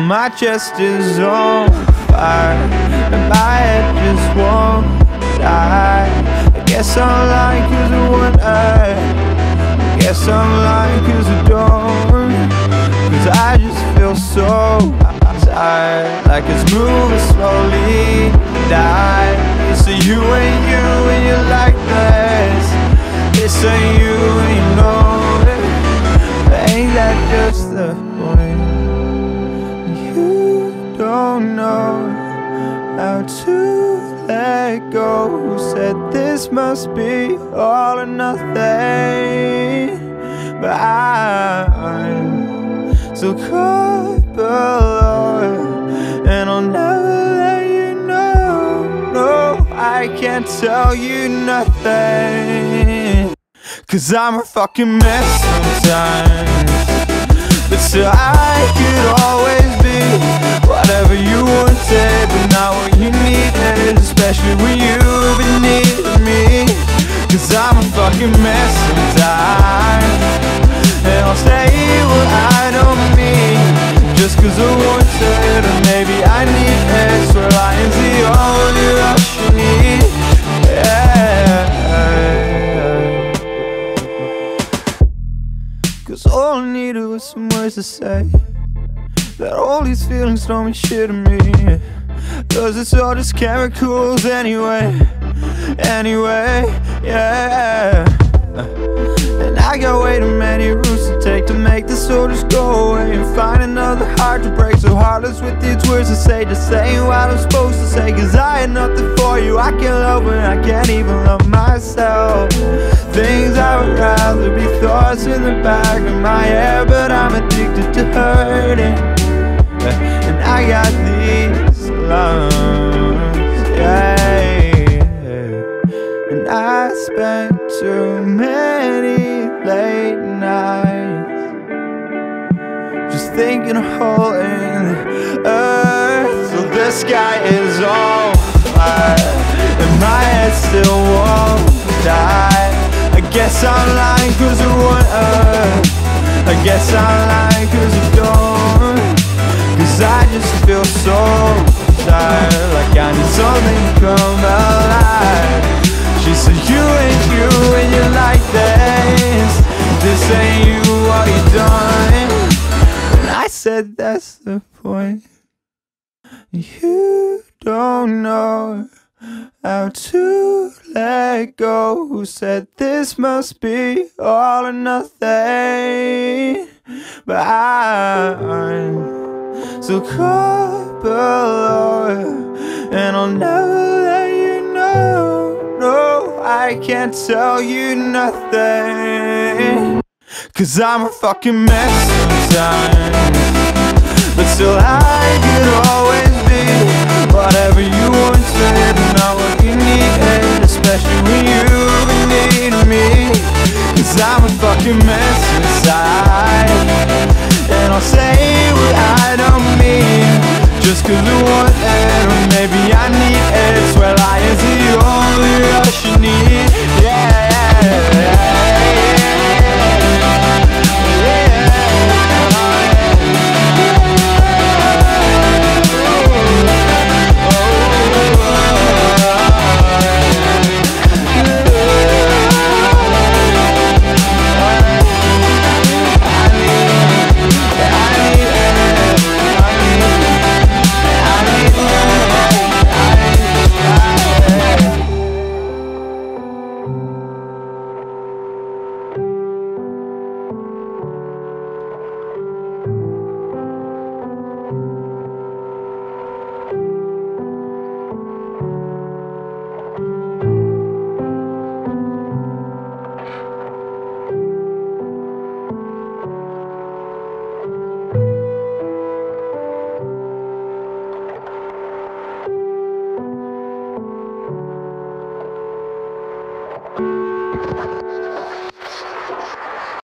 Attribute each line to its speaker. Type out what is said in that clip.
Speaker 1: my chest is on fire and my head just won't die. I guess I'm lying 'cause of what I guess I'm lying 'cause I don't, 'cause I just feel so tired, like it's moving slowly die. It's a you and you're like this. It's a you and you know it. But ain't that just the point? You don't know how to let go. Who said this must be all or nothing? But I'm so caught below, and I'll never let you know. No, I can't tell you nothing, 'cause I'm a fucking mess sometimes. But still I could always be whatever you wanted, but not what you needed, especially when you've been needing me. 'Cause I'm a fucking mess sometimes, and I'll say what I don't mean, just 'cause I wanted, or maybe I need it. So lying's the only rush you need, yeah. 'Cause all I needed was some words to say, that all these feelings don't mean shit to me, 'cause it's all just chemicals anyway, yeah. And I got way too many routes to take to make this all just go away, and find another heart to break, so heartless with these words to say, just saying what I'm supposed to say. 'Cause I had nothing for you, I can't love when I can't even love myself. Things I would rather be thoughts in the back of my head, but I'm addicted to hurting, and I got these lungs, yeah. And I spent too many late nights just thinking of holding the earth. So the sky is on fire and my head still won't die. I guess I'm lying 'cause of what I guess I'm lying 'cause I don't, 'cause I just feel so tired, like I need something to come alive. She said you and you're like this. This ain't you, what you done? And I said that's the point. You don't know how to let go. Who said this must be all or nothing? But I'm so caught below, and I'll never let you know. No, I can't tell you nothing, 'cause I'm a fucking mess sometimes. But still I could always be whatever you wanted, and not what you needed, especially when you've been needing me. 'Cause I'm a fucking mess inside, and I'll say what I don't mean, just 'cause I want